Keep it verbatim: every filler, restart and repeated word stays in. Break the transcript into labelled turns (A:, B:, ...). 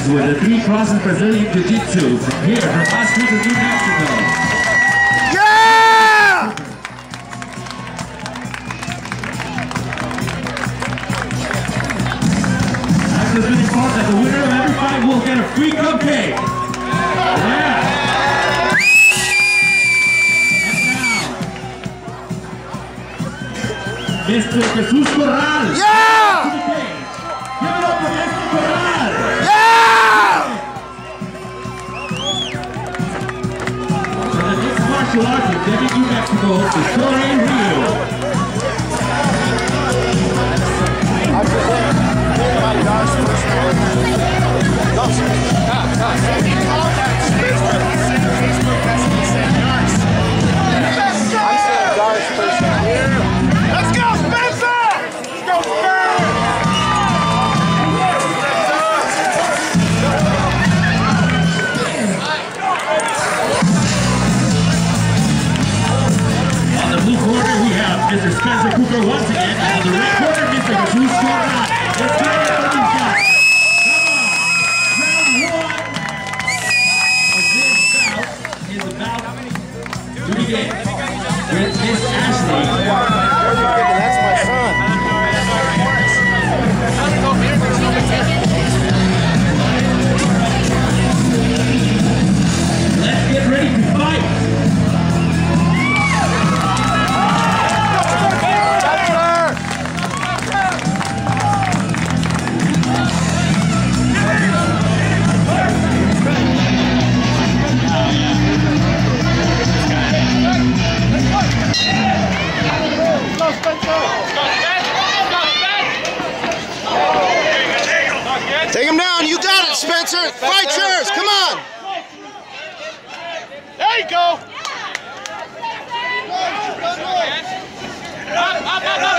A: Diaz with the three crosses Brazilian Jiu-Jitsu from here, from Las Vegas, New Mexico.
B: Yeah!
A: After it's been informed that the winner of every fight will get a free cupcake. Yeah! Mister Jesus Corral.
B: Yeah!
A: Give it up for Mister Corral.
B: Yeah!
A: So the mixed martial arts in Denver, New Mexico, the Story Rio.
B: Let's go, Spencer! Let's go, Spencer!
A: On the blue corner, we have Mister Spencer Cooper once again, and on the red corner, Mister Jesus Corral. Let's get it for these guys. Come on. Round one of this bout is about to begin with Miss Ashley.
B: That's my son.
A: Let's get ready to fight.
B: Take him down. You got it, Spencer. Fight yours. Come on. There you go. Up, up, up, up.